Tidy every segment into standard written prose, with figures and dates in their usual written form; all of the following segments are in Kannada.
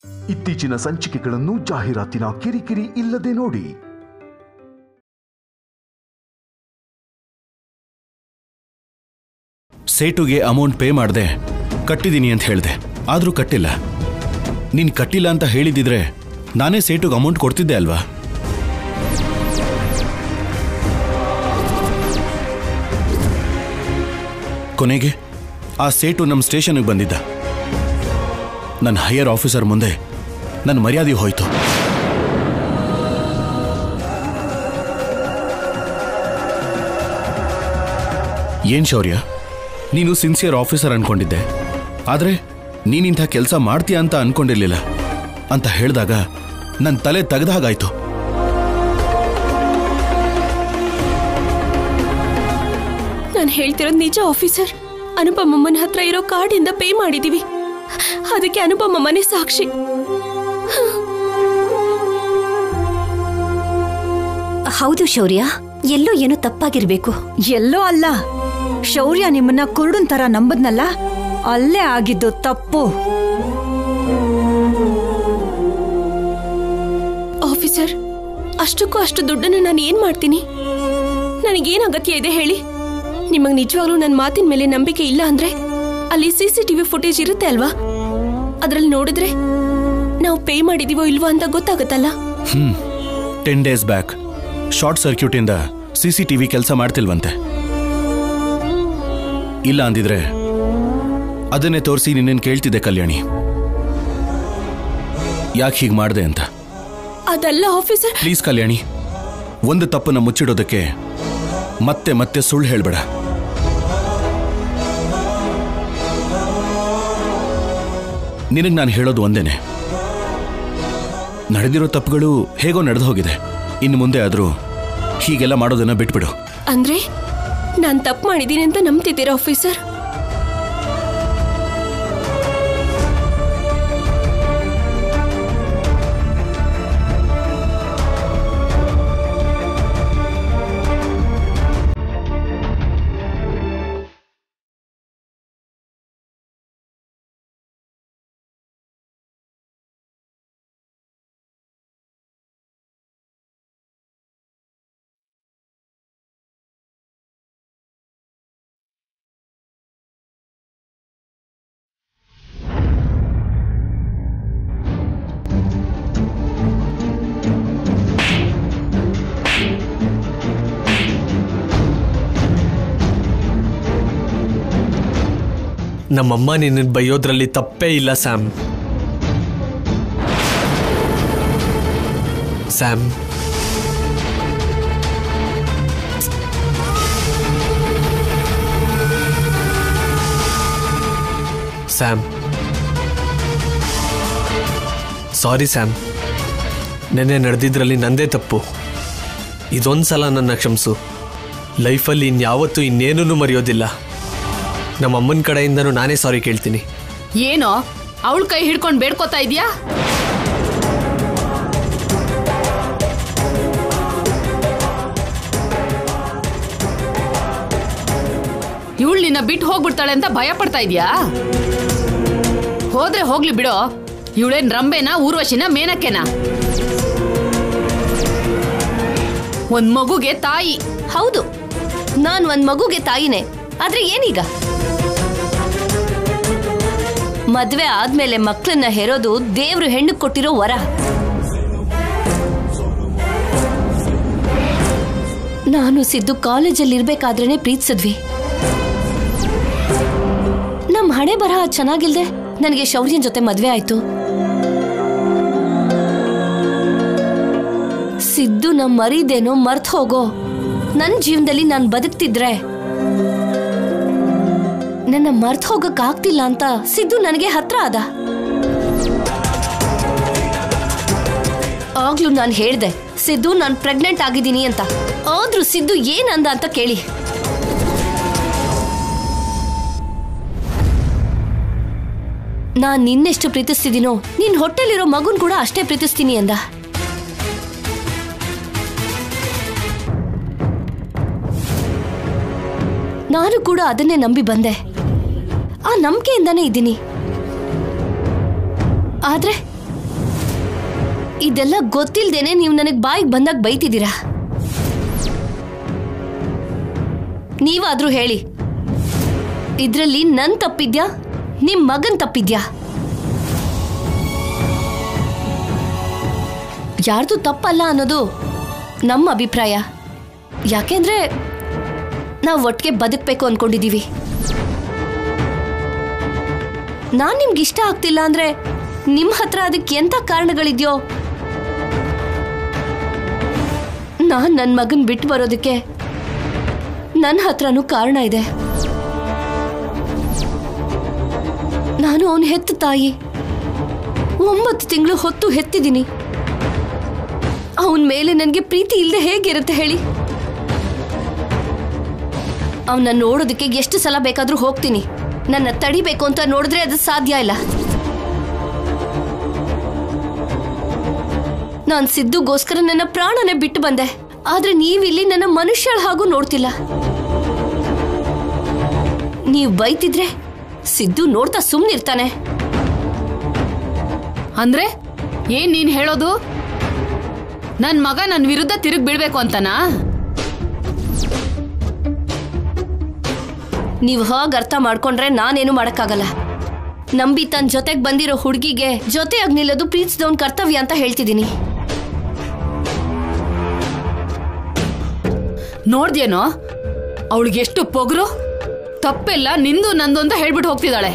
ಇತ್ತೀಚಿನ ಸಂಚಿಕೆಗಳನ್ನು ಜಾಹೀರಾತಿನ ಕಿರಿಕಿರಿ ಇಲ್ಲದೆ ನೋಡಿ. ಸೇಟುಗೆ ಅಮೌಂಟ್ ಪೇ ಮಾಡಿದೆ, ಕಟ್ಟಿದ್ದೀನಿ ಅಂತ ಹೇಳಿದೆ. ಆದರೂ ಕಟ್ಟಿಲ್ಲ. ನೀನು ಕಟ್ಟಿಲ್ಲ ಅಂತ ಹೇಳಿದಿದ್ರೆ ನಾನೇ ಸೇಟುಗೆ ಅಮೌಂಟ್ ಕೊಡ್ತಿದ್ದೆ ಅಲ್ವಾ? ಕೊನೆಗೆ ಆ ಸೇಟು ನಮ್ಮ ಸ್ಟೇಷನ್ಗೆ ಬಂದಿದ್ದ. ನನ್ನ ಹೈಯರ್ ಆಫೀಸರ್ ಮುಂದೆ ನನ್ನ ಮರ್ಯಾದೆ ಹೋಯ್ತು. ಏನ್ ಶೌರ್ಯ, ನೀನು ಸಿನ್ಸಿಯರ್ ಆಫೀಸರ್ ಅನ್ಕೊಂಡಿದ್ದೆ, ಆದ್ರೆ ನೀನಿಂಥ ಕೆಲಸ ಮಾಡ್ತೀಯ ಅಂತ ಅನ್ಕೊಂಡಿರ್ಲಿಲ್ಲ ಅಂತ ಹೇಳಿದಾಗ ನನ್ನ ತಲೆ ತೆಗೆದ ಹಾಗಾಯ್ತು. ನಾನು ಹೇಳ್ತಿರೋದು ನಿಜ ಆಫೀಸರ್. ಅನುಪಮಮ್ಮನ ಹತ್ರ ಇರೋ ಕಾರ್ಡಿಂದ ಪೇ ಮಾಡಿದೀವಿ. ಅದಕ್ಕೆ ಅನುಪಮಮ್ಮನೇ ಸಾಕ್ಷಿ. ಹೌದು ಶೌರ್ಯ, ಎಲ್ಲೋ ಏನೋ ತಪ್ಪಾಗಿರ್ಬೇಕು. ಎಲ್ಲೋ ಅಲ್ಲ, ಶೌರ್ಯ ನಿಮ್ಮನ್ನ ಕುರುಡನ್ ತರ ನಂಬದ್ನಲ್ಲ, ಅಲ್ಲೇ ಆಗಿದ್ದು ತಪ್ಪು. ಆಫೀಸರ್, ಅಷ್ಟಕ್ಕೂ ಅಷ್ಟು ದುಡ್ಡನ್ನು ನಾನು ಏನ್ ಮಾಡ್ತೀನಿ? ನನಗೇನ್ ಅಗತ್ಯ ಇದೆ ಹೇಳಿ? ನಿಮಗ್ ನಿಜವಾಗ್ಲೂ ನನ್ನ ಮಾತಿನ ಮೇಲೆ ನಂಬಿಕೆ ಇಲ್ಲ ಅಂದ್ರೆ ಅಲ್ಲಿ CCTV ಫುಟೇಜ್ ಇರುತ್ತೆ ಅಲ್ವಾ? ಅದ್ರಲ್ಲಿ ನೋಡಿದ್ರೆ ನಾವು ಪೇ ಮಾಡಿದೀವೋ ಇಲ್ವೋ ಅಂತ ಗೊತ್ತಾಗುತ್ತಲ್ಲ. 10 days ಬ್ಯಾಕ್ ಶಾರ್ಟ್ ಸರ್ಕ್ಯೂಟ್ ಇಂದ CCTV ಕೆಲಸ ಮಾಡ್ತಿಲ್ವಂತೆ. ಇಲ್ಲ ಅಂದಿದ್ರೆ ಅದನ್ನೇ ತೋರಿಸಿ ನಿನ್ನೇನು ಕೇಳ್ತಿದ್ದೆ ಕಲ್ಯಾಣಿ, ಯಾಕೆ ಹೀಗೆ ಮಾಡಿದೆ ಅಂತ. ಅದಲ್ಲ ಆಫೀಸರ್. ಪ್ಲೀಸ್ ಕಲ್ಯಾಣಿ, ಒಂದು ತಪ್ಪನ್ನ ಮುಚ್ಚಿಡೋದಕ್ಕೆ ಮತ್ತೆ ಮತ್ತೆ ಸುಳ್ಳು ಹೇಳ್ಬೇಡ. ನಿನಗೆ ನಾನು ಹೇಳೋದು ಒಂದೇನೆ, ನಡೆದಿರೋ ತಪ್ಪುಗಳು ಹೇಗೋ ನಡೆದು ಹೋಗಿದೆ. ಇನ್ನು ಮುಂದೆ ಆದರೂ ಹೀಗೆಲ್ಲ ಮಾಡೋದನ್ನ ಬಿಟ್ಬಿಡು. ಅಂದ್ರೆ ನಾನು ತಪ್ಪು ಮಾಡಿದ್ದೀನಿ ಅಂತ ನಂಬ್ತಿದ್ದೀರಾ ಆಫೀಸರ್? ನಮ್ಮಮ್ಮ ನಿನ್ನ ಬೈಯೋದ್ರಲ್ಲಿ ತಪ್ಪೇ ಇಲ್ಲ Sam. Sam, Sam, sorry Sam. ನೆನ್ನೆ ನಡೆದಿದ್ರಲ್ಲಿ ನಂದೇ ತಪ್ಪು. ಇದೊಂದ್ಸಲ ನನ್ನ ಕ್ಷಮಿಸು. ಲೈಫಲ್ಲಿ ಇನ್ಯಾವತ್ತೂ ಇನ್ನೇನೂ ಮರೆಯೋದಿಲ್ಲ. ನಮ್ಮ ಅಮ್ಮನ ಕಡೆಯಿಂದನೂ ನಾನೇ ಸಾರಿ ಕೇಳ್ತೀನಿ. ಏನೋ ಅವಳ ಕೈ ಹಿಡ್ಕೊಂಡು ಬೇಡ್ಕೋತಾ ಇದೀಯಾ? ಇವಳು ನಿನ್ನ ಬಿಟ್ಟು ಹೋಗ್ಬಿಡ್ತಾಳೆ ಅಂತ ಭಯ ಪಡ್ತಾ ಇದೀಯಾ? ಹೋದ್ರೆ ಹೋಗ್ಲಿ ಬಿಡೋ. ಇವಳೇನ್ ರಂಬೆನಾ, ಊರ್ವಶಿನ, ಮೇನಕೆನಾ? ಒಂದ್ ಮಗುಗೆ ತಾಯಿ. ಹೌದು, ನಾನ್ ಒಂದ್ ಮಗುಗೆ ತಾಯಿನೇ. ಆದ್ರೆ ಏನೀಗ? ಮದ್ವೆ ಆದ್ಮೇಲೆ ಮಕ್ಕಳನ್ನ ಹೆರೋದು ದೇವ್ರು ಹೆಣ್ಣು ಕೊಟ್ಟಿರೋ ವರ. ನಾನು ಸಿದ್ದು ಕಾಲೇಜಲ್ಲಿ ಇರ್ಬೇಕಾದ್ರೇನೆ ಪ್ರೀತಿಸಿದ್ವಿ. ನಮ್ ಹಣೆ ಬರಹ ಚೆನ್ನಾಗಿಲ್ದೆ ನನಗೆ ಶೌರ್ಯನ್ ಜೊತೆ ಮದ್ವೆ ಆಯ್ತು. ಸಿದ್ದು ನಮ್ ಮರಿದೇನೋ ಮರ್ತ್ ಹೋಗೋ. ನನ್ನ ಜೀವನದಲ್ಲಿ ನಾನು ಬದುಕ್ತಿದ್ರೆ ನನ್ನ ಮರ್ತ್ ಹೋಗಕ್ ಆಗ್ತಿಲ್ಲ ಅಂತ ಸಿದ್ದು ನನಗೆ ಹತ್ರ ಆದ. ಆಗ್ಲೂ ನಾನು ಹೇಳ್ದೆ ಸಿದ್ದು ನಾನು ಪ್ರೆಗ್ನೆಂಟ್ ಆಗಿದ್ದೀನಿ ಅಂತ. ಆದ್ರೂ ಸಿದ್ದು ಏನಂದ ಅಂತ ಕೇಳಿ. ನಾನ್ ನಿನ್ನೆಷ್ಟು ಪ್ರೀತಿಸ್ತಿದ್ದೀನೋ ನಿನ್ ಹೊಟ್ಟೆಲಿರೋ ಮಗುನ್ ಕೂಡ ಅಷ್ಟೇ ಪ್ರೀತಿಸ್ತೀನಿ ಅಂದ. ನಾನು ಕೂಡ ಅದನ್ನೇ ನಂಬಿ ಬಂದೆ. ಆ ನಂಬಿಕೆಯಿಂದಾನೇ ಇದ್ದೀನಿ. ಆದ್ರೆ ಇದೆಲ್ಲ ಗೊತ್ತಿಲ್ದೇನೆ ನೀವು ನನಗೆ ಬಾಯಿಗೆ ಬಂದಾಗ ಬೈತಿದ್ದೀರಾ. ನೀವಾದ್ರೂ ಹೇಳಿ, ಇದ್ರಲ್ಲಿ ನನ್ ತಪ್ಪಿದ್ಯಾ ನಿಮ್ ಮಗನ್ ತಪ್ಪಿದ್ಯಾ? ಯಾರ್ದು ತಪ್ಪಲ್ಲ ಅನ್ನೋದು ನಮ್ಮ ಅಭಿಪ್ರಾಯ. ಯಾಕೆಂದ್ರೆ ನಾವು ಒಟ್ಟಿಗೆ ಬದುಕಬೇಕು ಅನ್ಕೊಂಡಿದೀವಿ. ನಾನ್ ನಿಮ್ಗೆ ಇಷ್ಟ ಆಗ್ತಿಲ್ಲ ಅಂದ್ರೆ ನಿಮ್ ಹತ್ರ ಅದಕ್ಕೆ ಎಂತ ಕಾರಣಗಳಿದ್ಯೋ, ನಾನ್ ನನ್ನ ಮಗನ್ ಬಿಟ್ಟು ಬರೋದಕ್ಕೆ ನನ್ನ ಹತ್ರನೂ ಕಾರಣ ಇದೆ. ನಾನು ಅವನು ಹೆತ್ತ ತಾಯಿ, 9 ತಿಂಗಳು ಹೊತ್ತು ಹೆತ್ತಿದ್ದೀನಿ. ಅವನ ಮೇಲೆ ನನಗೆ ಪ್ರೀತಿ ಇಲ್ಲದೆ ಹೇಗಿರುತ್ತೆ ಹೇಳಿ? ಅವನ್ನ ನೋಡೋದಕ್ಕೆ ಎಷ್ಟು ಸಲ ಬೇಕಾದ್ರೂ ಹೋಗ್ತೀನಿ. ನನ್ನ ತಡಿಬೇಕು ಅಂತ ನೋಡಿದ್ರೆ ಅದು ಸಾಧ್ಯ ಇಲ್ಲ. ನಾನು ಸಿದ್ದುಗೋಸ್ಕರ ನನ್ನ ಪ್ರಾಣನೇ ಬಿಟ್ಟು ಬಂದೆ. ಆದ್ರೆ ನೀವಿಲ್ಲಿ ನನ್ನ ಮನುಷ್ಯಳ ಹಾಗೂ ನೋಡ್ತಿಲ್ಲ. ನೀವು ಬೈತಿದ್ರೆ ಸಿದ್ದು ನೋಡ್ತಾ ಸುಮ್ಮನಿರ್ತಾನೆ. ಅಂದ್ರೆ ಏನ್ ನೀನ್ ಹೇಳೋದು? ನನ್ ಮಗ ನನ್ ವಿರುದ್ಧ ತಿರುಗಿ ಬೀಳ್ಬೇಕು ಅಂತನಾ? ನೀವು ಹಾಗೆ ಅರ್ಥ ಮಾಡ್ಕೊಂಡ್ರೆ ನಾನೇನು ಮಾಡಕ್ಕಾಗಲ್ಲ. ನಂಬಿ ತನ್ನ ಜೊತೆಗೆ ಬಂದಿರೋ ಹುಡುಗಿಗೆ ಜೊತೆಯಾಗಿ ನಿಲ್ಲೋದು ಪ್ರೀತಿಸಿದವನ್ ಕರ್ತವ್ಯ ಅಂತ ಹೇಳ್ತಿದ್ದೀನಿ. ನೋಡ್ದೇನೋ ಅವಳಿಗೆ ಎಷ್ಟು ಪೊಗರು. ತಪ್ಪೆಲ್ಲ ನಿಂದು ನಂದು ಅಂತ ಹೇಳ್ಬಿಟ್ಟು ಹೋಗ್ತಿದ್ದಾಳೆ.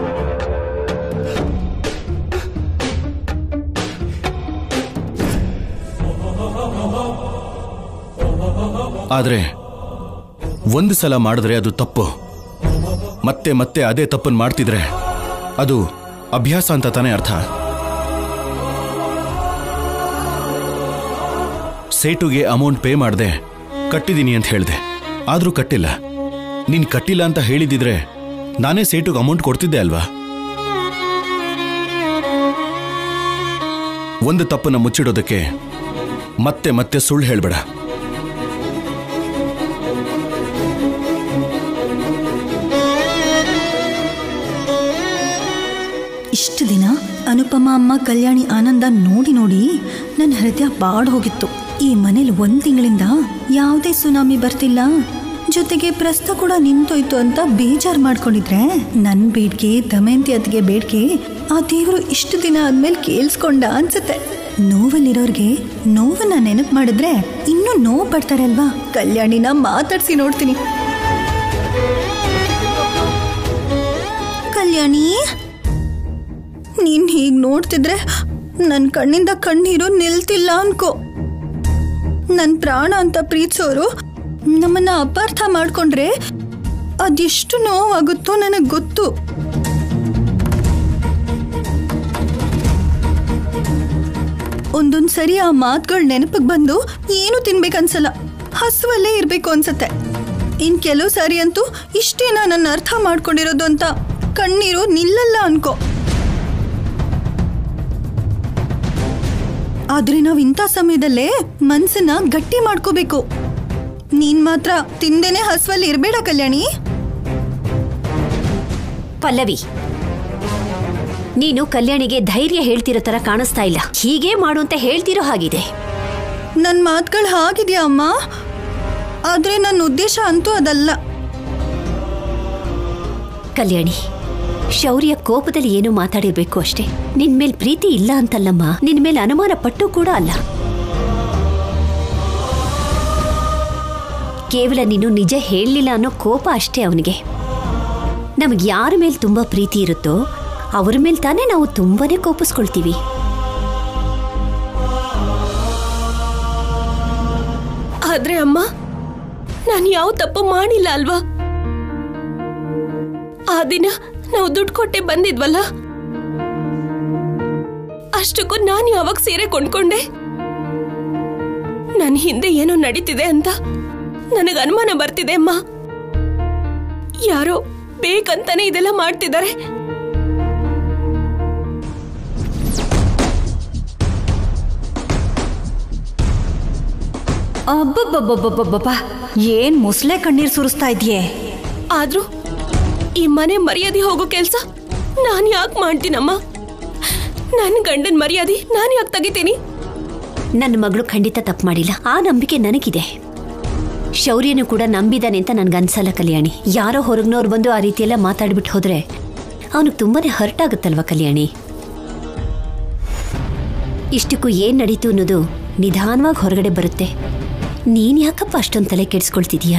ಆದ್ರೆ ಒಂದು ಸಲ ಮಾಡಿದ್ರೆ ಅದು ತಪ್ಪು. ಮತ್ತೆ ಮತ್ತೆ ಅದೇ ತಪ್ಪನ್ನು ಮಾಡ್ತಿದ್ರೆ ಅದು ಅಭ್ಯಾಸ ಅಂತ ತಾನೇ ಅರ್ಥ. ಸೇಟುಗೆ ಅಮೌಂಟ್ ಪೇ ಮಾಡಿದೆ, ಕಟ್ಟಿದ್ದೀನಿ ಅಂತ ಹೇಳಿದೆ. ಆದ್ರೂ ಕಟ್ಟಿಲ್ಲ. ನೀನ್ ಕಟ್ಟಿಲ್ಲ ಅಂತ ಹೇಳಿದಿದ್ರೆ ನಾನೇ ಸೇಟುಗೆ ಅಮೌಂಟ್ ಕೊಡ್ತಿದ್ದೆ ಅಲ್ವಾ? ಒಂದು ತಪ್ಪನ್ನ ಮುಚ್ಚಿಡೋದಕ್ಕೆ ಮತ್ತೆ ಮತ್ತೆ ಸುಳ್ಳು ಹೇಳ್ಬೇಡ. ಇಷ್ಟು ದಿನ ಅನುಪಮ ಅಮ್ಮ ಕಲ್ಯಾಣಿ ಆನಂದ ನೋಡಿ ನೋಡಿ ನನ್ನ ಹೃದಯ ಬಾಡ್ ಹೋಗಿತ್ತು. ಈ ಮನೇಲಿ 1 ತಿಂಗಳಿಂದ ಯಾವುದೇ ಸುನಾಮಿ ಬರ್ತಿಲ್ಲ, ಜೊತೆಗೆ ಪ್ರಸ್ತ ಕೂಡ ನಿಂತೋಯ್ತು ಅಂತ ಬೇಜಾರು ಮಾಡ್ಕೊಂಡಿದ್ರೆ ನನ್ನ ಬೇಡಿಕೆ, ದಮಯಂತಿ ಅತ್ತಿಗೆ ಬೇಡಿಕೆ ಆ ದೇವರು ಇಷ್ಟು ದಿನ ಆದ್ಮೇಲೆ ಕೇಳಿಸ್ಕೊಂಡ ಅನ್ಸುತ್ತೆ. ನೋವಲ್ಲಿರೋರ್ಗೆ ನೋವನ್ನ ನೆನಪು ಮಾಡಿದ್ರೆ ಇನ್ನೂ ನೋವು ಪಡ್ತಾರೆ ಅಲ್ವಾ? ಕಲ್ಯಾಣಿನ ಮಾತಾಡ್ಸಿ ನೋಡ್ತೀನಿ. ಕಲ್ಯಾಣಿ, ನೀನ್ ಹೀಗೆ ನೋಡ್ತಿದ್ರೆ ನನ್ನ ಕಣ್ಣಿಂದ ಕಣ್ಣೀರು ನಿಲ್ತಿಲ್ಲ ಅನ್ಕೋ. ನನ್ನ ಪ್ರಾಣ ಅಂತ ಪ್ರೀತಿಸೋರು ನಮ್ಮನ್ನ ಅಪಾರ್ಥ ಮಾಡ್ಕೊಂಡ್ರೆ ಅದೆಷ್ಟು ನೋವಾಗುತ್ತೋ ನನಗೆ ಗೊತ್ತು. ಒಂದೊಂದು ಸರಿ ಆ ಮಾತುಗಳು ನೆನಪಿಗೆ ಬಂದು ಏನು ತಿನ್ಬೇಕನ್ಸಲ್ಲ, ಹಸುವಲ್ಲೇ ಇರಬೇಕು ಅನ್ಸತ್ತೆ. ಇನ್ ಕೆಲವು ಸಾರಿ ಅಂತೂ ಇಷ್ಟೇನಾ ನನ್ನ ಅರ್ಥ ಮಾಡ್ಕೊಂಡಿರೋದು ಅಂತ ಕಣ್ಣೀರು ನಿಲ್ಲಲ್ಲ ಅನ್ಕೋ. ಆದ್ರೆ ನಾವು ಇಂಥ ಸಮಯದಲ್ಲೇ ಮನ್ಸನ್ನ ಗಟ್ಟಿ ಮಾಡ್ಕೋಬೇಕು. ನೀನ್ ಮಾತ್ರ ತಿಂದೇನೆ ಹಸುವಲ್ಲಿ ಇರಬೇಡ ಕಲ್ಯಾಣಿ. ಪಲ್ಲವಿ, ನೀನು ಕಲ್ಯಾಣಿಗೆ ಧೈರ್ಯ ಹೇಳ್ತಿರೋ ತರ ಕಾಣಿಸ್ತಾ ಇಲ್ಲ. ಹೀಗೆ ಮಾಡು ಅಂತ ಹೇಳ್ತಿರೋ ಹಾಗಿದೆ. ನನ್ನ ಮಾತುಗಳು ಹಾಗಿದೆಯಾ ಅಮ್ಮ? ಆದ್ರೆ ನನ್ನ ಉದ್ದೇಶ ಅಂತೂ ಅದಲ್ಲ. ಕಲ್ಯಾಣಿ, ಶೌರ್ಯ ಕೋಪದಲ್ಲಿ ಏನೋ ಮಾತಾಡಿರ್ಬೇಕು ಅಷ್ಟೇ. ನಿನ್ ಮೇಲ್ ಪ್ರೀತಿ ಇಲ್ಲ ಅಂತಲ್ಲಮ್ಮ, ನಿನ್ ಮೇಲೆ ಅನುಮಾನ ಪಟ್ಟು ಕೂಡ ಅಲ್ಲ. ಕೇವಲ ನೀನು ನಿಜ ಹೇಳಲಿಲ್ಲ ಅನ್ನೋ ಕೋಪ ಅಷ್ಟೇ ಅವನಿಗೆ. ನಮಗೆ ಯಾರ ಮೇಲೆ ತುಂಬಾ ಪ್ರೀತಿ ಇರುತ್ತೋ ಅವ್ರ ಮೇಲೆ ತಾನೇ ನಾವು ತುಂಬಾನೇ ಕೋಪಿಸ್ಕೊಳ್ತೀವಿ. ಆದ್ರೆ ಅಮ್ಮ, ನಾನು ಯಾವ ತಪ್ಪು ಮಾಡಿಲ್ಲ ಅಲ್ವಾ? ಆ ದಿನ ನಾವು ದುಡ್ಡು ಕೊಟ್ಟೆ ಬಂದಿದ್ವಲ್ಲ, ಅಷ್ಟಕ್ಕೂ ನಾನು ಯಾವಾಗ ಸೀರೆ ಕೊಂಡ್ಕೊಂಡೆ? ನನ್ನ ಹಿಂದೆ ಏನೋ ನಡೀತಿದೆ ಅಂತ ನನಗೆ ಅನುಮಾನ ಬರ್ತಿದೆ ಅಮ್ಮ. ಯಾರೋ ಬೇಕಂತಾನೆ ಇದೆಲ್ಲ ಮಾಡ್ತಿದ್ದಾರೆ. ಅಬ್ಬಬ್ಬಬ್ಬಬ್ಬಬ್ಬ, ಏನ್ ಮುಸ್ಲೆ ಕಣ್ಣೀರ್ ಸುರಿಸ್ತಾ ಇದೆಯೇ? ಆದ್ರೂ ಈ ಮನೆ ಮರ್ಯಾದೆ ಹೋಗೋ ಕೆಲ್ಸ ನಾನು ಯಾಕೆ ಮಾಡ್ತೀನಮ್ಮ? ನನ್ನ ಗಂಡನ ಮರ್ಯಾದೆ ನಾನು ಯಾಕೆ ತೆಗಿತೀನಿ? ನನ್ನ ಮಗಳು ಖಂಡಿತ ತಪ್ಪು ಮಾಡಿಲ್ಲ, ಆ ನಂಬಿಕೆ ನನಗಿದೆ. ಶೌರ್ಯನು ಕೂಡ ನಂಬಿದಾನೆ ಅಂತ ನನ್ಗನ್ಸಲ್ಲ ಕಲ್ಯಾಣಿ. ಯಾರೋ ಹೊರಗ್ನವ್ರು ಬಂದು ಆ ರೀತಿಯೆಲ್ಲ ಮಾತಾಡ್ಬಿಟ್ಟು ಹೋದ್ರೆ ಅವನಿಗೆ ತುಂಬಾನೇ ಹರ್ಟ್ ಆಗುತ್ತಲ್ವಾ ಕಲ್ಯಾಣಿ. ಇಷ್ಟಕ್ಕೂ ಏನ್ ನಡೀತು ಅನ್ನೋದು ನಿಧಾನವಾಗಿ ಹೊರಗಡೆ ಬರುತ್ತೆ. ನೀನ್ ಯಾಕಪ್ಪ ಅಷ್ಟೊಂದು ತಲೆ ಕೆಡಿಸ್ಕೊಳ್ತಿದೀಯಾ?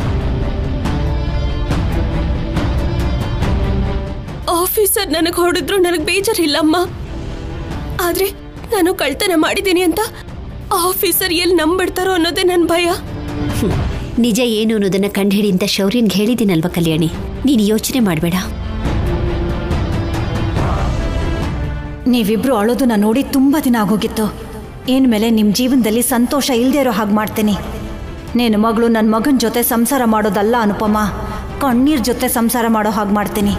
ಆಫೀಸರ್ ನನಗೆ ಹೊಡೆದ್ರು ನನಗೆ ಬೇಜಾರಿಲ್ಲಮ್ಮ. ಆದ್ರೆ ನಾನು ಕಳ್ತನ ಮಾಡಿದ್ದೀನಿ ಅಂತ ಆಫೀಸರ್ ಎಲ್ಲಿ ನಂಬಿಡ್ತಾರೋ ಅನ್ನೋದೇ ನನ್ನ ಭಯ. ನಿಜ ಏನು ಅನ್ನೋದನ್ನ ಕಂಡುಹಿಡಿ ಅಂತ ಶೌರ್ಯನ್ಗೆ ಹೇಳಿದ್ದೀನಲ್ವ ಕಲ್ಯಾಣಿ, ನೀನು ಯೋಚನೆ ಮಾಡಬೇಡ. ನೀವಿಬ್ರು ಅಳೋದನ್ನ ನೋಡಿ ತುಂಬ ದಿನ ಆಗೋಗಿತ್ತು. ಇನ್ಮೇಲೆ ನಿಮ್ಮ ಜೀವನದಲ್ಲಿ ಸಂತೋಷ ಇಲ್ಲದೆ ಇರೋ ಹಾಗೆ ಮಾಡ್ತೀನಿ. ನೀನು ಮಗಳು ನನ್ನ ಮಗನ ಜೊತೆ ಸಂಸಾರ ಮಾಡೋದಲ್ಲ ಅನುಪಮ, ಕಣ್ಣೀರ್ ಜೊತೆ ಸಂಸಾರ ಮಾಡೋ ಹಾಗೆ ಮಾಡ್ತೀನಿ.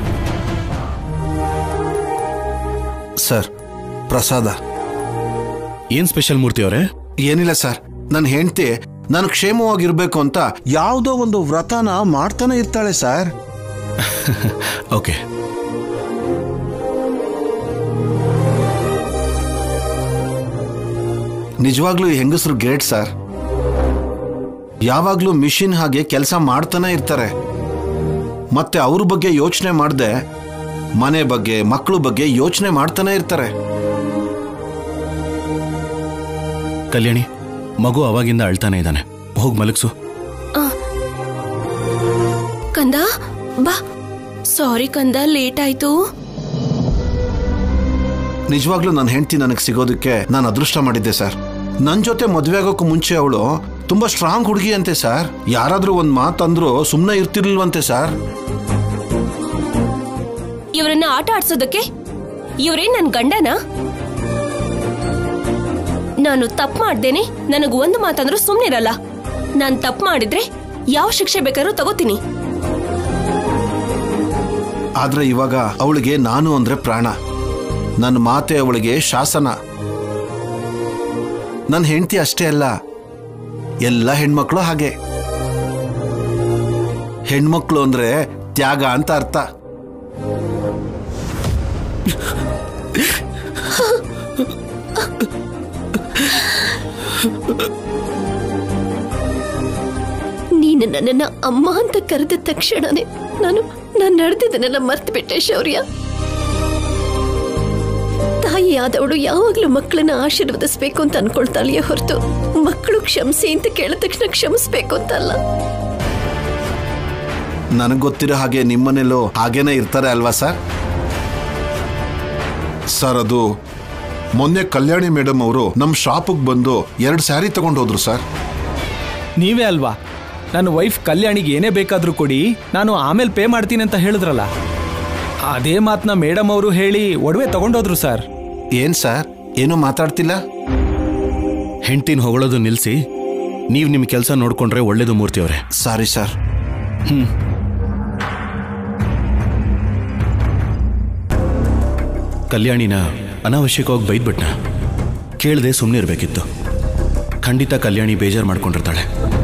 ಸರ್, ಪ್ರಸಾದ. ಏನ್ ಸ್ಪೆಷಲ್ ಮೂರ್ತಿ ಅವರೇ? ಏನಿಲ್ಲ ಸರ್, ನನ್ನ ಹೆಂಡತಿ ನಾನು ಕ್ಷೇಮವಾಗಿರ್ಬೇಕು ಅಂತ ಯಾವುದೋ ಒಂದು ವ್ರತನ ಮಾಡ್ತಾನೆ ಇರ್ತಾಳೆ ಸರ್. ಓಕೆ. ನಿಜವಾಗ್ಲೂ ಈ ಹೆಂಗಸರು ಗ್ರೇಟ್ ಸರ್. ಯಾವಾಗ್ಲೂ ಮಿಷಿನ್ ಹಾಗೆ ಕೆಲಸ ಮಾಡ್ತಾನೆ ಇರ್ತಾರೆ. ಮತ್ತೆ ಅವ್ರ ಬಗ್ಗೆ ಯೋಚನೆ ಮಾಡದೆ ಮನೆ ಬಗ್ಗೆ ಮಕ್ಕಳು ಬಗ್ಗೆ ಯೋಚನೆ ಮಾಡ್ತಾನೆ ಇರ್ತಾರೆ. ಕಲ್ಯಾಣಿ, ಮಗು ಅವಾಗಿಂದ ಅಳ್ತಾನೆ ಇದ್ದಾನೆ, ಹೋಗಿ ಮಲಗಿಸು. ಕಂದ ಬಾ. ಸಾರಿ ಕಂದ, ಲೇಟ್ ಆಯ್ತು. ನಿಜವಾಗ್ಲೂ ನನ್ನ ಹೆಂಡತಿ ನನಗೆ ಸಿಗೋದಕ್ಕೆ ನಾನು ಅದೃಷ್ಟ ಮಾಡಿದ್ದೆ ಸರ್. ನನ್ನ ಜೊತೆ ಮದುವೆ ಆಗೋಕ್ಕೂ ಮುಂಚೆ ಅವಳು ತುಂಬಾ ಸ್ಟ್ರಾಂಗ್ ಹುಡುಗಿ ಅಂತೆ ಸರ್. ಯಾರಾದ್ರೂ ಒಂದು ಮಾತಂದ್ರು ಸುಮ್ಮನೆ ಇರ್ತಿರ್ಲಿಲ್ವಂತೆ ಸರ್. ಇವರನ್ನ ಆಟ ಆಡ್ಸೋದಕ್ಕೆ ಇವರೇ ನನ್ನ ಗಂಡನ? ನಾನು ತಪ್ಪು ಮಾಡ್ದೇನೆ ನನಗೆ ಒಂದು ಮಾತಂದ್ರೂ ಸುಮ್ಮನಿರಲ್ಲ. ನಾನು ತಪ್ಪು ಮಾಡಿದ್ರೆ ಯಾವ ಶಿಕ್ಷೆ ಬೇಕಾದ್ರೂ ತಗೋತೀನಿ. ಆದ್ರೆ ಇವಾಗ ಅವಳಿಗೆ ನಾನು ಅಂದ್ರೆ ಪ್ರಾಣ. ನನ್ನ ಮಾತೆ ಅವಳಿಗೆ ಶಾಸನ. ನನ್ನ ಹೆಂಡತಿ ಅಷ್ಟೇ ಅಲ್ಲ, ಎಲ್ಲ ಹೆಣ್ಮಕ್ಳು ಹಾಗೆ. ಹೆಣ್ಮಕ್ಳು ಅಂದ್ರೆ ತ್ಯಾಗ ಅಂತ ಅರ್ಥ. ನೀನು ನನ್ನನ್ನ ಅಮ್ಮ ಅಂತ ಕರೆದ ತಕ್ಷಣನೇ ನಾನು ನಡೆದಿದ್ದನ್ನೆಲ್ಲ ಮರ್ತು ಬಿಟ್ಟೆ ಶೌರ್ಯ. ತಾಯಿಯಾದವಳು ಯಾವಾಗ್ಲೂ ಮಕ್ಕಳನ್ನ ಆಶೀರ್ವದಿಸ್ಬೇಕು ಅಂತ ಅನ್ಕೊಳ್ತಾಳೆಯೇ ಹೊರತು ಮಕ್ಕಳು ಕ್ಷಮಿಸಿ ಅಂತ ಕೇಳಿದ ತಕ್ಷಣ ಕ್ಷಮಿಸ್ಬೇಕು ಅಂತಲ್ಲ. ನನಗೆ ಗೊತ್ತಿರೋ ಹಾಗೆ ನಿಮ್ಮನೇಲೂ ಹಾಗೇನೆ ಇರ್ತಾರೆ ಅಲ್ವಾ ಸರ್? ಸರ್, ಅದು ಮೊನ್ನೆ ಕಲ್ಯಾಣಿ ಮೇಡಮ್ ಅವರು ನಮ್ಮ ಶಾಪಿಗೆ ಬಂದು 2 ಸ್ಯಾರಿ ತಗೊಂಡು ಹೋದ್ರು ಸರ್. ನೀವೇ ಅಲ್ವಾ ನನ್ನ ವೈಫ್ ಕಲ್ಯಾಣಿಗೆ ಏನೇ ಬೇಕಾದ್ರೂ ಕೊಡಿ, ನಾನು ಆಮೇಲೆ ಪೇ ಮಾಡ್ತೀನಿ ಅಂತ ಹೇಳಿದ್ರಲ್ಲ, ಅದೇ ಮಾತನ್ನ ಮೇಡಮ್ ಅವರು ಹೇಳಿ ಒಡವೆ ತಗೊಂಡೋದ್ರು ಸರ್. ಏನ್ ಸರ್, ಏನೂ ಮಾತಾಡ್ತಿಲ್ಲ? ಹೆಂಡ್ತಿನ ಹೊಗಳೋದು ನಿಲ್ಲಿಸಿ ನೀವು ನಿಮ್ಮ ಕೆಲಸ ನೋಡ್ಕೊಂಡ್ರೆ ಒಳ್ಳೇದು ಮೂರ್ತಿ ಅವರೇ. Sorry sir. ಕಲ್ಯಾಣಿನ ಅನಾವಶ್ಯಕವಾಗಿ ಬೈದ್ಬಿಟ್ನ. ಕೇಳದೆ ಸುಮ್ಮನೆ ಇರಬೇಕಿತ್ತು. ಖಂಡಿತ ಕಲ್ಯಾಣಿ ಬೇಜಾರು ಮಾಡ್ಕೊಂಡಿರ್ತಾಳೆ.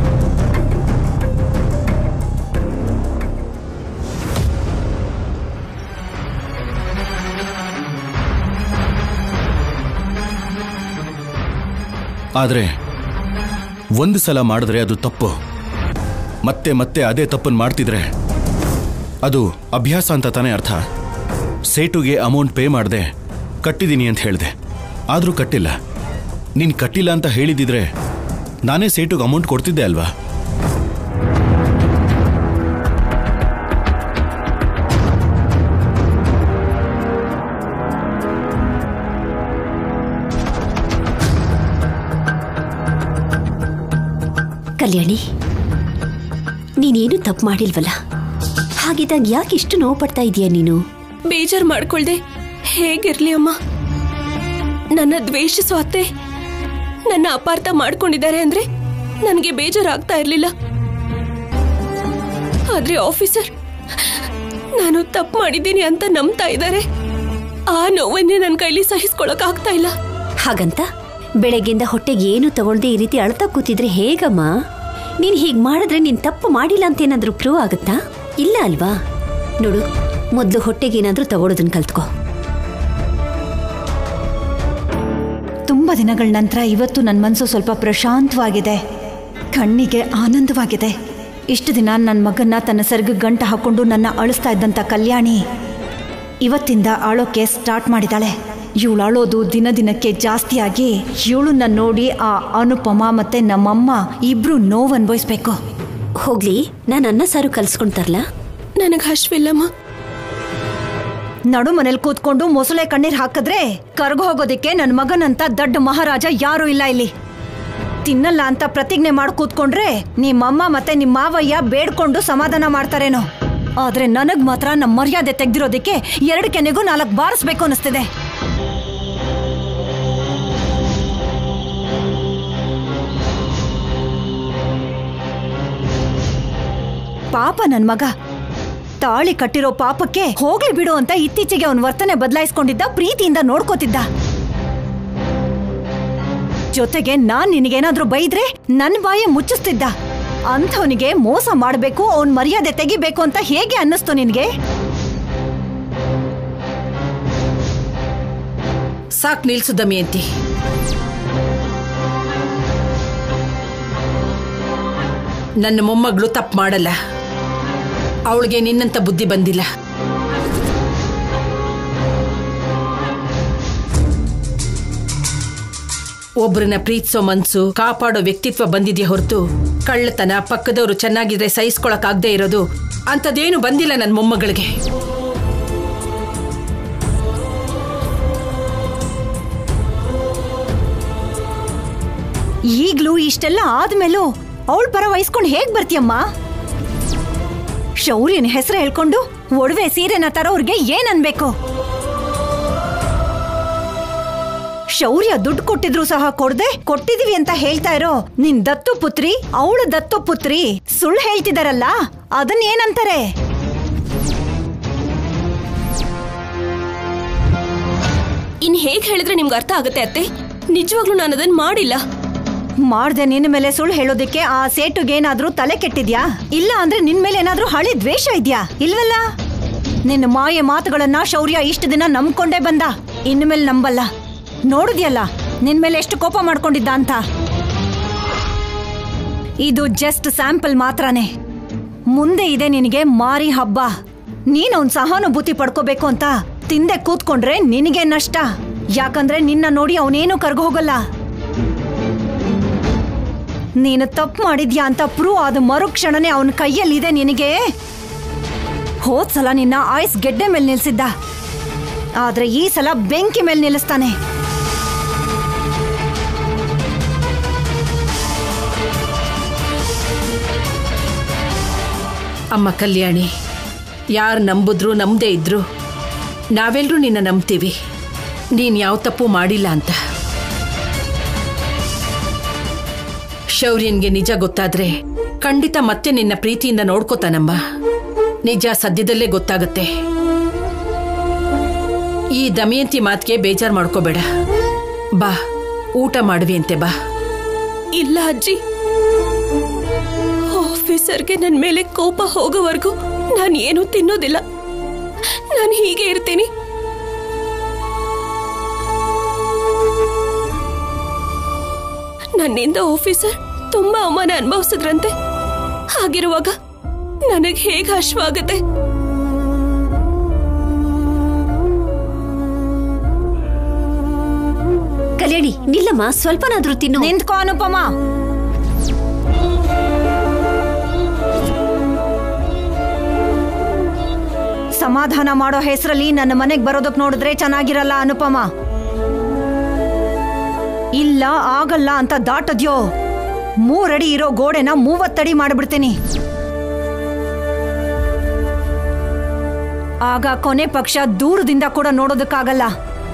ಆದ್ರೆ ಒಂದು ಸಲ ಮಾಡಿದ್ರೆ ಅದು ತಪ್ಪು. ಮತ್ತೆ ಮತ್ತೆ ಅದೇ ತಪ್ಪನ್ನು ಮಾಡ್ತಿದ್ರೆ ಅದು ಅಭ್ಯಾಸ ಅಂತ ತಾನೇ ಅರ್ಥ. ಸೇಟುಗೆ ಅಮೌಂಟ್ ಪೇ ಮಾಡಿದೆ, ಕಟ್ಟಿದ್ದೀನಿ ಅಂತ ಹೇಳಿದೆ, ಆದರೂ ಕಟ್ಟಿಲ್ಲ. ನೀನು ಕಟ್ಟಿಲ್ಲ ಅಂತ ಹೇಳಿದಿದ್ರೆ ನಾನೇ ಸೇಟುಗೆ ಅಮೌಂಟ್ ಕೊಡ್ತಿದ್ದೆ ಅಲ್ವಾ? ಕಲ್ಯಾಣಿ, ನೀನೇನು ತಪ್ಪು ಮಾಡಿಲ್ವಲ್ಲ, ಹಾಗಿದ್ದಾಗ ಯಾಕೆ ಇಷ್ಟು ನೋವು ಪಡ್ತಾ ಇದೀಯ ನೀನು? ಬೇಜಾರು ಮಾಡ್ಕೊಳ್ದೆ ಹೇಗಿರ್ಲಿ ಅಮ್ಮ. ನನ್ನ ದ್ವೇಷಿಸೋ ಅತ್ತೆ ನನ್ನ ಅಪಾರ್ಥ ಮಾಡ್ಕೊಂಡಿದ್ದಾರೆ ಅಂದ್ರೆ ನನಗೆ ಬೇಜಾರಾಗ್ತಾ ಇರ್ಲಿಲ್ಲ. ಆದ್ರೆ ಆಫೀಸರ್ ನಾನು ತಪ್ಪು ಮಾಡಿದ್ದೀನಿ ಅಂತ ನಂಬ್ತಾ ಇದ್ದಾರೆ. ಆ ನೋವನ್ನೇ ನನ್ನ ಕೈಲಿ ಸಹಿಸ್ಕೊಳಕ್ ಆಗ್ತಾ ಇಲ್ಲ. ಹಾಗಂತ ಬೆಳಗ್ಗಿಂದ ಹೊಟ್ಟೆಗೆ ಏನು ತಗೊಳ್ದೆ ಈ ರೀತಿ ಅಳ್ತಾ ಕೂತಿದ್ರೆ ಹೇಗಮ್ಮ? ನೀನ್ ಹೀಗ್ ಮಾಡಿದ್ರೆ ನೀನ್ ತಪ್ಪು ಮಾಡಿಲ್ಲ ಅಂತ ಏನಾದ್ರೂ ಪ್ರೂವ್ ಆಗುತ್ತಾ? ಇಲ್ಲ ಅಲ್ವಾ? ನೋಡು, ಮೊದ್ಲು ಹೊಟ್ಟೆಗೆ ಏನಾದ್ರೂ ತಗೊಳ್ಳೋದನ್ನ ಕಲ್ತ್ಕೋ. ತುಂಬ ತುಂಬ ದಿನಗಳ ನಂತರ ಇವತ್ತು ನನ್ನ ಮನಸ್ಸು ಸ್ವಲ್ಪ ಪ್ರಶಾಂತವಾಗಿದೆ, ಕಣ್ಣಿಗೆ ಆನಂದವಾಗಿದೆ. ಇಷ್ಟು ದಿನ ನನ್ನ ಮಗನ್ನ ತನ್ನ ಸೆರಗು ಗಂಟು ಹಾಕೊಂಡು ನನ್ನ ಅಳಿಸ್ತಾ ಇದ್ದಂಥ ಕಲ್ಯಾಣಿ ಇವತ್ತಿಂದ ಆಳೋಕೆ ಸ್ಟಾರ್ಟ್ ಮಾಡಿದಾಳೆ. ಇವಳು ಅಳೋದು ದಿನ ದಿನಕ್ಕೆ ಜಾಸ್ತಿಯಾಗಿ ಇವಳನ್ನ ನೋಡಿ ಆ ಅನುಪಮ ಮತ್ತೆ ನಮ್ಮಮ್ಮ ಇಬ್ರು ನೋವು ಅನುಭವಿಸ್ಬೇಕು. ಹೋಗ್ಲಿ, ನಾನು ಅನ್ನ ಸಾರು ಕಲ್ಸ್ಕೊಂತಾರಲ್ಲ. ನನಗೆ ಹಶ್ವಿಲ್ಲಮ್ಮ. ನಡು ಮನೇಲಿ ಕೂತ್ಕೊಂಡು ಮೊಸಳೆ ಕಣ್ಣೀರ್ ಹಾಕಿದ್ರೆ ಕರ್ಗ ಹೋಗೋದಿಕ್ಕೆ ನನ್ನ ಮಗನಂತ ದೊಡ್ಡ ಮಹಾರಾಜ ಯಾರೂ ಇಲ್ಲ ಇಲ್ಲಿ. ತಿನ್ನಲ್ಲ ಅಂತ ಪ್ರತಿಜ್ಞೆ ಮಾಡಿ ಕೂತ್ಕೊಂಡ್ರೆ ನಿಮ್ಮಮ್ಮ ಮತ್ತೆ ನಿಮ್ಮ ಮಾವಯ್ಯ ಬೇಡ್ಕೊಂಡು ಸಮಾಧಾನ ಮಾಡ್ತಾರೇನೋ. ಆದ್ರೆ ನನಗ್ ಮಾತ್ರ ನಮ್ಮ ಮರ್ಯಾದೆ ತೆಗ್ದಿರೋದಿಕ್ಕೆ 2 ಕೆನೆಗೂ 4 ಬಾರಿಸ್ಬೇಕು ಅನಿಸ್ತಿದೆ. ಪಾಪ ನನ್ ಮಗ ತಾಳಿ ಕಟ್ಟಿರೋ ಪಾಪಕ್ಕೆ ಹೋಗ್ಲಿ ಬಿಡು ಅಂತ ಇತ್ತೀಚೆಗೆ ಅವನ ವರ್ತನೆ ಬದಲಾಯಿಸ್ಕೊಂಡಿದ್ದ, ಪ್ರೀತಿಯಿಂದ ನೋಡ್ಕೋತಿದ್ದ. ಜೊತೆಗೆ ನಾನ್ ನಿನಗೇನಾದ್ರೂ ಬೈದ್ರೆ ನನ್ ಬಾಯ ಮುಚ್ಚಿಸ್ತಿದ್ದ. ಅಂಥವನಿಗೆ ಮೋಸ ಮಾಡಬೇಕು, ಅವನ್ ಮರ್ಯಾದೆ ತೆಗಿಬೇಕು ಅಂತ ಹೇಗೆ ಅನ್ನಿಸ್ತು ನಿನ್ಗೆ? ಸಾಕ್ ನಿಲ್ಸು ದಮಯಂತಿ. ನನ್ನ ಮೊಮ್ಮಗಳು ತಪ್ಪು ಮಾಡಲ್ಲ. ಅವಳಿಗೆ ನಿನ್ನಂತ ಬುದ್ಧಿ ಬಂದಿಲ್ಲ. ಒಬ್ಬರನ್ನ ಪ್ರೀತಿಸೋ ಮನ್ಸು, ಕಾಪಾಡೋ ವ್ಯಕ್ತಿತ್ವ ಬಂದಿದೆಯೇ ಹೊರತು ಕಳ್ಳತನ, ಪಕ್ಕದವರು ಚೆನ್ನಾಗಿದ್ರೆ ಸಹಿಸ್ಕೊಳಕ್ಕಾಗದೆ ಇರೋದು ಅಂಥದ್ದೇನು ಬಂದಿಲ್ಲ ನನ್ನ ಮೊಮ್ಮಗಳಿಗೆ. ಈಗ್ಲೂ ಇಷ್ಟೆಲ್ಲ ಆದ್ಮೇಲೂ ಅವಳ ಪರ ವಹಿಸ್ಕೊಂಡು ಹೇಗ್ ಬರ್ತೀಯಮ್ಮ? ಶೌರ್ಯನ ಹೆಸರು ಹೇಳ್ಕೊಂಡು ಒಡವೆ ಸೀರೆನ ತರೋರ್ಗೆ ಏನ್ ಅನ್ಬೇಕು? ಶೌರ್ಯ ದುಡ್ಡು ಕೊಟ್ಟಿದ್ರು ಸಹ ಕೊಡದೆ ಕೊಟ್ಟಿದೀವಿ ಅಂತ ಹೇಳ್ತಾ ಇರೋ ನಿನ್ ದತ್ತು ಪುತ್ರಿ, ಅವಳ ದತ್ತು ಪುತ್ರಿ ಸುಳ್ಳು ಹೇಳ್ತಿದಾರಲ್ಲ, ಅದನ್ನ ಏನಂತಾರೆ? ಇನ್ ಹೇಗ್ ಹೇಳಿದ್ರೆ ನಿಮ್ಗೆ ಅರ್ಥ ಆಗುತ್ತೆ ಅತ್ತೆ? ನಿಜವಾಗ್ಲೂ ನಾನು ಅದನ್ನ ಮಾಡಿಲ್ಲ. ಮಾಡ್ದೆ ನಿನ್ನ ಮೇಲೆ ಸುಳ್ಳು ಹೇಳೋದಕ್ಕೆ ಆ ಸೇಟುಗೇನಾದ್ರೂ ತಲೆ ಕೆಟ್ಟಿದ್ಯಾ? ಇಲ್ಲ ಅಂದ್ರೆ ನಿನ್ ಮೇಲೆ ಏನಾದ್ರೂ ಹಳಿ ದ್ವೇಷ ಇದ್ಯಾ? ಇಲ್ವಲ್ಲ. ನಿನ್ನ ಮಾಯೆ ಮಾತುಗಳನ್ನ ಶೌರ್ಯ ಇಷ್ಟು ದಿನ ನಂಬ್ಕೊಂಡೇ ಬಂದ, ಇನ್ಮೇಲೆ ನಂಬಲ್ಲ. ನೋಡಿದ್ಯಲ್ಲ ನಿನ್ ಮೇಲೆ ಎಷ್ಟು ಕೋಪ ಮಾಡ್ಕೊಂಡಿದ್ದ ಅಂತ. ಇದು ಜಸ್ಟ್ ಸ್ಯಾಂಪಲ್ ಮಾತ್ರನೇ. ಮುಂದೆ ಇದೆ ನಿನಗೆ ಮಾರಿ ಹಬ್ಬ. ನೀನ್ ಅವನ್ ಸಹಾನುಭೂತಿ ಪಡ್ಕೋಬೇಕು ಅಂತ ತಿಂದೆ ಕೂತ್ಕೊಂಡ್ರೆ ನಿನಗೆ ನಷ್ಟ. ಯಾಕಂದ್ರೆ ನಿನ್ನ ನೋಡಿ ಅವನೇನು ಕರ್ಗ ಹೋಗಲ್ಲ. ನೀನು ತಪ್ಪು ಮಾಡಿದ್ಯಾ ಅಂತ ಪ್ರೂವ್ ಆದ ಮರುಕ್ಷಣನೇ ಅವನ ಕೈಯಲ್ಲಿದೆ ನಿನಗೆ. ಹೋದ್ಸಲ ನಿನ್ನ ಐಸ್ ಗೆಡ್ಡೆ ಮೇಲೆ ನಿಲ್ಸಿದ್ದ, ಆದ್ರೆ ಈ ಸಲ ಬೆಂಕಿ ಮೇಲೆ ನಿಲ್ಲಿಸ್ತಾನೆ. ಅಮ್ಮ ಕಲ್ಯಾಣಿ, ಯಾರು ನಂಬಿದ್ರು ನಂಬದೇ ಇದ್ರು ನಾವೆಲ್ಲರೂ ನಿನ್ನ ನಂಬ್ತೀವಿ, ನೀನು ಯಾವ ತಪ್ಪು ಮಾಡಿಲ್ಲ ಅಂತ. ಶೌರ್ಯನ್ಗೆ ನಿಜ ಗೊತ್ತಾದ್ರೆ ಖಂಡಿತ ಮತ್ತೆ ನಿನ್ನ ಪ್ರೀತಿಯಿಂದ ನೋಡ್ಕೋತಾನಮ್ಮ. ನಿಜ ಸದ್ಯದಲ್ಲೇ ಗೊತ್ತಾಗುತ್ತೆ. ಈ ದಮಯಂತಿ ಮಾತಿಗೆ ಬೇಜಾರು ಮಾಡ್ಕೋಬೇಡ. ಬಾ, ಊಟ ಮಾಡುವಿ ಅಂತೆ ಬಾ. ಇಲ್ಲ ಅಜ್ಜಿ, ಆಫೀಸರ್ಗೆ ನನ್ನ ಮೇಲೆ ಕೋಪ ಹೋಗೋವರೆಗೂ ನಾನು ಏನೂ ತಿನ್ನೋದಿಲ್ಲ. ನಾನು ಹೀಗೆ ಇರ್ತೀನಿ. ನನ್ನಿಂದ ಆಫೀಸರ್ ತುಂಬಾ ಅವಮಾನ ಅನುಭವಿಸಿದ್ರಂತೆ. ಹಾಗಿರುವಾಗ ನನಗೆ ಹೇಗೆ ಹಶ್ವಾಗುತ್ತೆ? ಕಲ್ಯಾಣಿ ನಿಲ್ಲಮ್ಮ, ಸ್ವಲ್ಪನಾದ್ರೂ ತಿನ್ನು. ನಿಂತ್ಕೋ ಅನುಪಮ. ಸಮಾಧಾನ ಮಾಡೋ ಹೆಸರಲ್ಲಿ ನನ್ನ ಮನೆಗೆ ಬರೋದಕ್ಕೆ ನೋಡಿದ್ರೆ ಚೆನ್ನಾಗಿರಲ್ಲ ಅನುಪಮ. ಇಲ್ಲ ಆಗಲ್ಲ ಅಂತ ದಾಟದ್ಯೋ 3 ಅಡಿ ಇರೋ ಗೋಡೆನ 30 ಅಡಿ ಮಾಡಿಬಿಡ್ತೀನಿ. ಆಗ ಕೊನೆ ಪಕ್ಷ ದೂರದಿಂದ ಕೂಡ ನೋಡೋದಕ್ಕಾಗಲ್ಲ.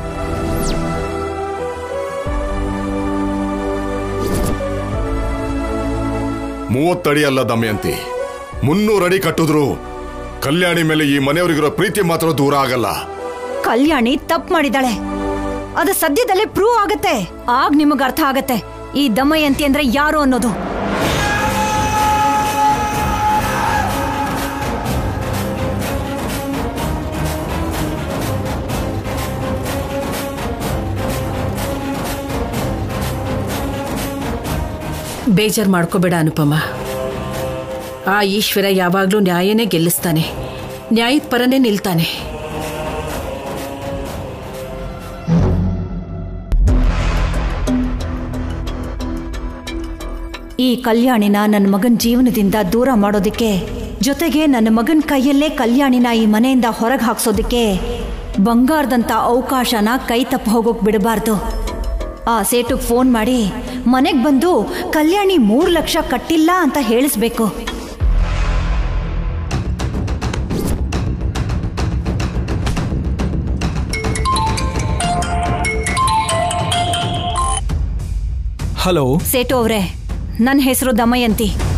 ಮೂವತ್ತಡಿ ಅಲ್ಲ ದಮಯಂತಿ, 300 ಅಡಿ ಕಟ್ಟಿದ್ರು ಕಲ್ಯಾಣಿ ಮೇಲೆ ಈ ಮನೆಯವರಿಗಿರೋ ಪ್ರೀತಿ ಮಾತ್ರ ದೂರ ಆಗಲ್ಲ. ಕಲ್ಯಾಣಿ ತಪ್ಪು ಮಾಡಿದಾಳೆ, ಅದು ಸದ್ಯದಲ್ಲೇ ಪ್ರೂವ್ ಆಗತ್ತೆ. ಆಗ ನಿಮಗ್ ಅರ್ಥ ಆಗತ್ತೆ ಈ ದಮಯಂತಿ ಅಂದ್ರೆ ಯಾರು ಅನ್ನೋದು. ಬೇಜಾರು ಮಾಡ್ಕೋಬೇಡ ಅನುಪಮ. ಆ ಈಶ್ವರ ಯಾವಾಗಲೂ ನ್ಯಾಯನೇ ಗೆಲ್ಲಿಸ್ತಾನೆ, ನ್ಯಾಯದ ಪರನೇ ನಿಲ್ತಾನೆ. ಈ ಕಲ್ಯಾಣಿನ ನನ್ನ ಮಗನ ಜೀವನದಿಂದ ದೂರ ಮಾಡೋದಕ್ಕೆ, ಜೊತೆಗೆ ನನ್ನ ಮಗನ ಕೈಯಲ್ಲೇ ಕಲ್ಯಾಣಿನ ಈ ಮನೆಯಿಂದ ಹೊರಗೆ ಹಾಕ್ಸೋದಕ್ಕೆ ಬಂಗಾರದಂಥ ಅವಕಾಶನ ಕೈ ತಪ್ಪು ಹೋಗೋಕೆ ಬಿಡಬಾರ್ದು. ಆ ಸೇಟುಗೆ ಫೋನ್ ಮಾಡಿ ಮನೆಗೆ ಬಂದು ಕಲ್ಯಾಣಿ 3 ಲಕ್ಷ ಕಟ್ಟಿಲ್ಲ ಅಂತ ಹೇಳಿಸ್ಬೇಕು. ಹಲೋ ಸೇಟು ಅವರೇ, ನನ್ನ ಹೆಸರು ದಮಯಂತಿ.